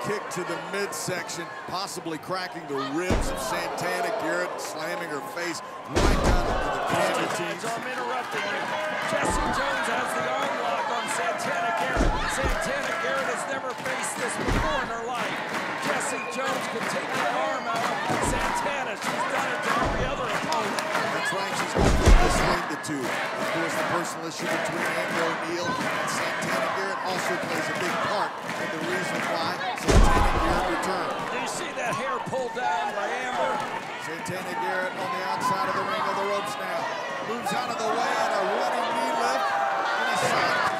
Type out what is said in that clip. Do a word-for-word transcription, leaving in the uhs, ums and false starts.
kick to the midsection, possibly cracking the ribs of Santana. Garrett slamming her face right down into the candy teeth. I'm interrupting you. Jesse Jones has the arm lock on Santana Garrett. Santana Garrett has never faced this before in her life. Jesse Jones can take her arm out of Santana. She's done it to every other opponent. That's right, she's going to between the two. Of course, the personal issue between Amber O'Neal and Santana Garrett also plays a big part in the reason why Santana Garrett returned. Do you see that hair pulled down by Amber? Santana Garrett on the outside of the ring of the ropes now. Moves out of the way and a running knee lift and a side